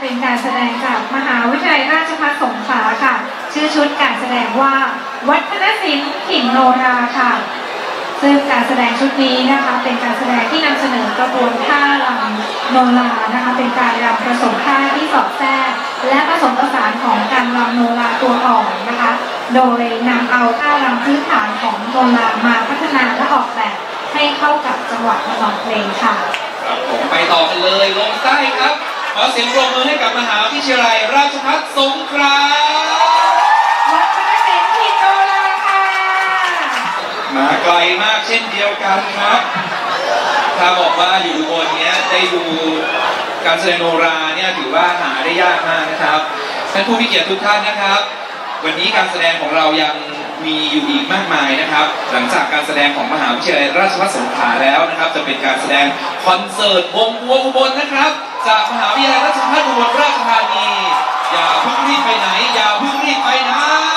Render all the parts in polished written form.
เป็นการแสดงจากมหาวิทยาลัยราชภัฏสงขลาค่ะชื่อชุดการแสดงว่าวัฒนศิลป์ถิ่นโนราค่ะซึ่งการแสดงชุดนี้นะคะเป็นการแสดงที่นำเสนอกระบวนท่ารำโนรานะคะเป็นการรำผสมท่าที่สอดแทรกและผสมผสานของการรำโนราตัวอ่อนนะคะโดยนำเอาท่ารำพื้นฐานของโนรามาพัฒนาและออกแบบให้เข้ากับจังหวะทำนองเพลงค่ะครับผมไปต่อกันเลยลงใต้ครับขอเสียงปรบมือให้กับมหาวิทยาลัยราชภัฏสงขลาวัฒนศิลป์ถิ่นโนราค่ะมาไกลมากเช่นเดียวกันครับถ้าบอกว่าอยู่บนนี้ได้ดูการแสดงโนราเนี่ยถือว่าหาได้ยากมากนะครับท่านผู้มีเกียรติทุกท่านนะครับวันนี้การแสดงของเรายังมีอยู่อีกมากมายนะครับหลังจากการแสดงของมหาวิทยาลัยราชภัฏสงขลาแล้วนะครับจะเป็นการแสดงคอนเสิร์ตวงบัวอุบลนะครับจากมหาวิทยาลัยราชภัฏอุบลราชธานีอย่าเพิ่งรีบไปไหนอย่าเพิ่งรีบไปไหน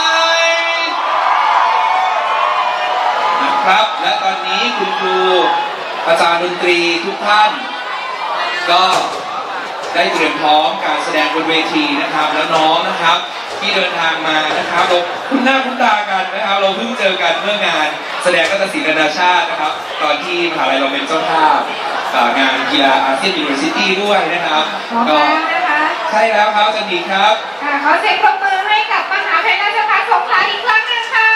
นะครับและตอนนี้คุณครูอาจารย์ดนตรีทุกท่านก็ได้เตรียมพร้อมการแสดงบนเวทีนะครับแล้วน้องนะครับที่เดินทางมานะครับเราคุ้นหน้าคุ้นตากันนะครับเราเพิ่งเจอกันเมื่องานแสดงนาฏศิลป์นานาชาตินะครับตอนที่มหาลัยเราเป็นเจ้าภาพงานกีฬาอาเซียนยูนิเวอร์ซิตี้ด้วยนะครับก็นะคะใช่แล้วครับจันดีครับขอเสียงปรบมือให้กับมหาวิทยาลัยราชภัฏสงขลาอีกครั้งนึงค่ะ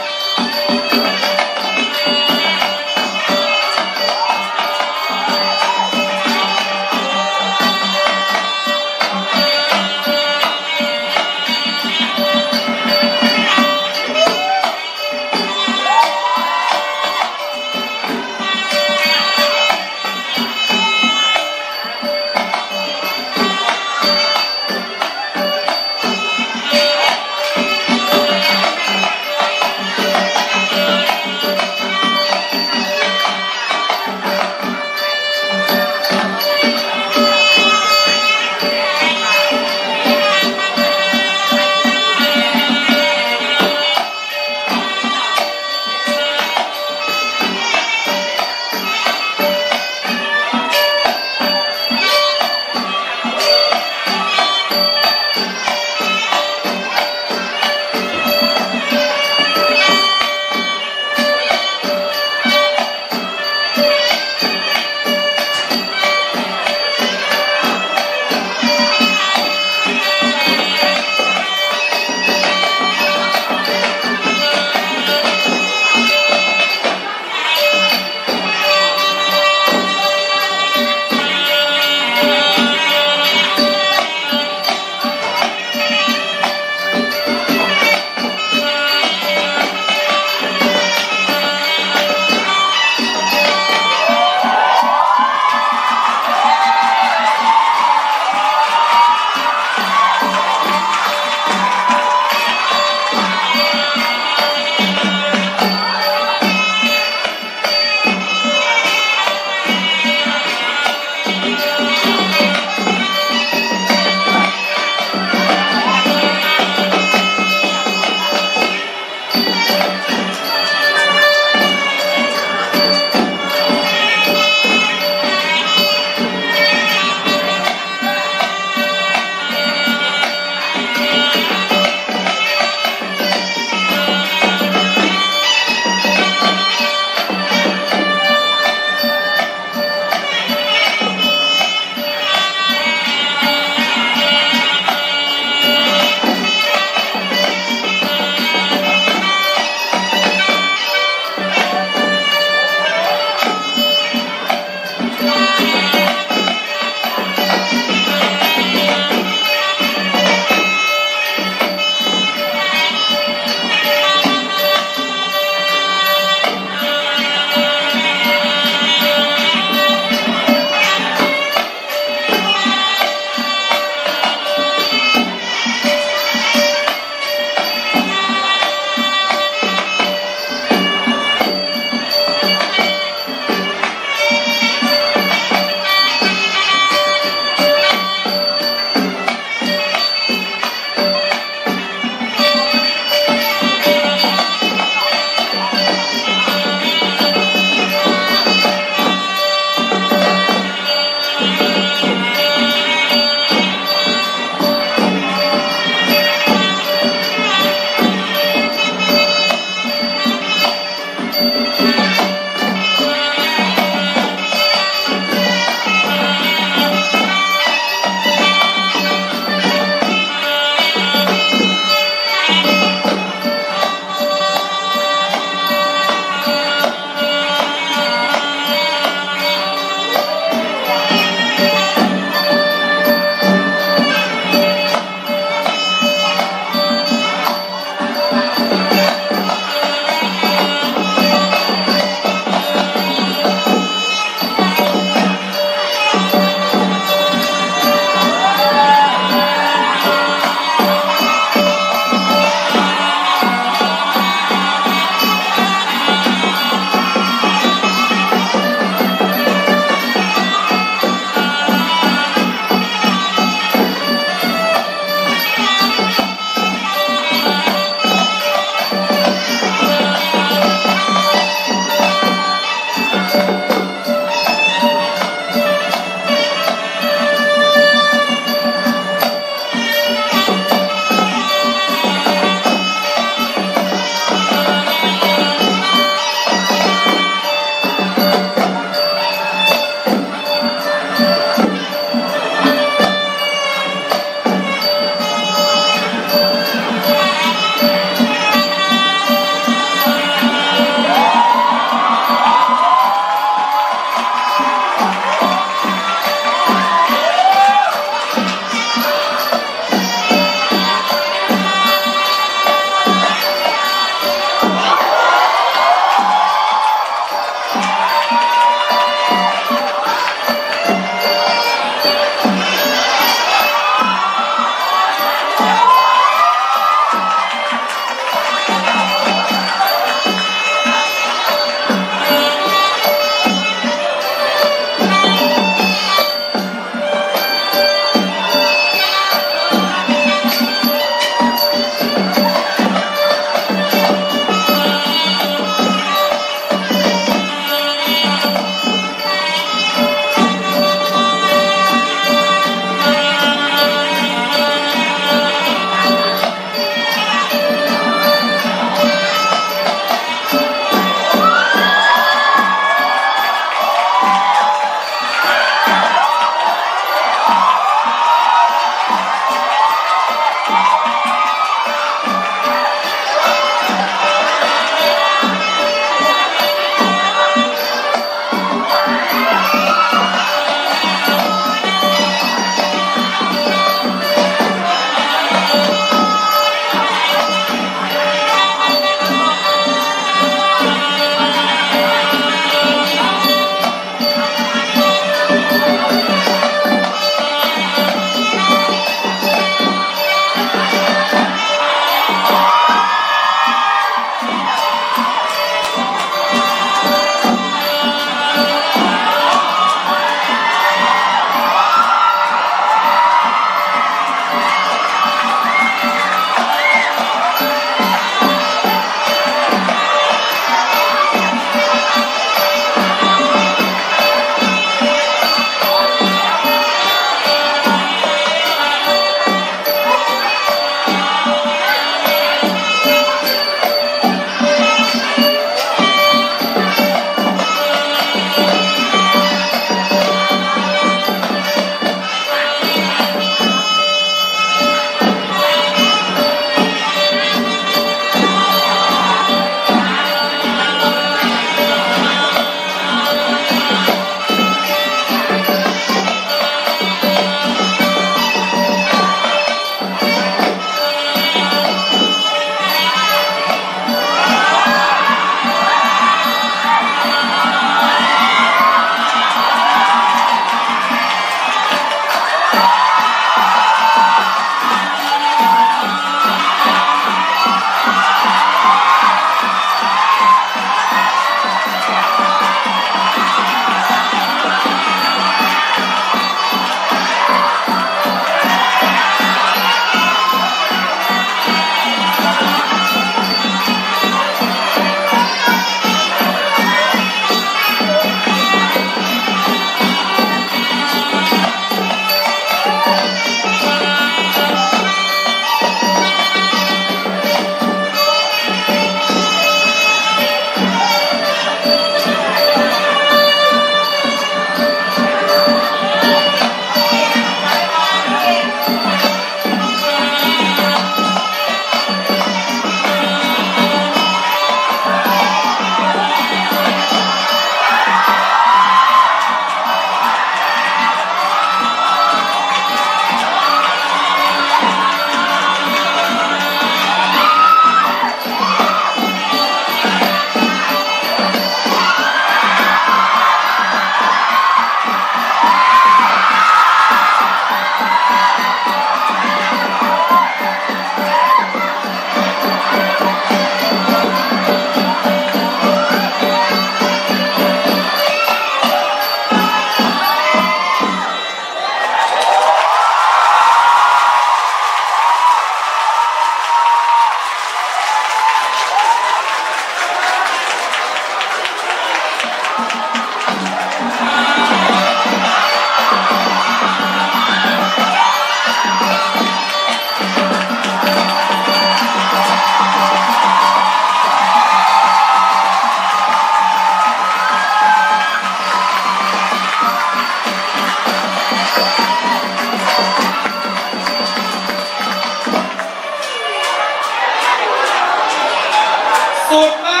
สุดมาก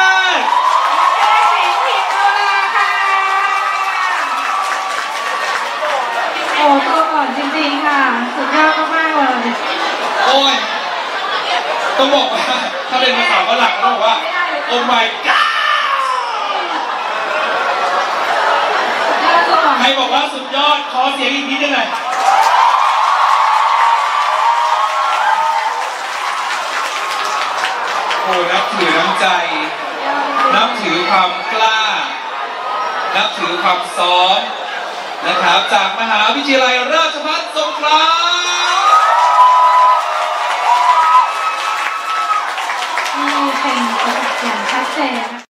โอ้ตัวก่อนจริงๆค่ะสุดยอดมากๆเลยโอ้ยต้องบอกว่าถ้าเป็นภาษาฝรั่งต้องบอกว่าโอ้ my god ใครบอกว่าสุดยอดขอเสียงอีกนิดนึงหน่อยโอ้นับถือน้ำใจนับถือความกล้านับถือความซ้อมนะครับจากมหาวิทยาลัยราชภัฏสงขลานี่เป็นตัวอย่างชัดเจน